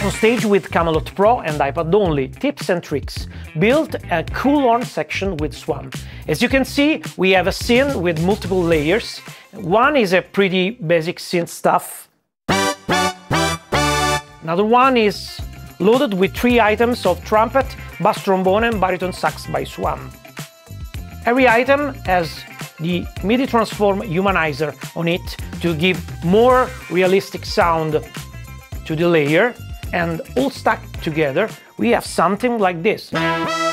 On stage with Camelot Pro and iPad only, tips and tricks. Built a cool horn section with SWAM. As you can see, we have a scene with multiple layers. One is a pretty basic synth stuff. Another one is loaded with 3 items of trumpet, bass trombone and baritone sax by SWAM. Every item has the MIDI transform humanizer on it to give more realistic sound to the layer, and all stuck together we have something like this.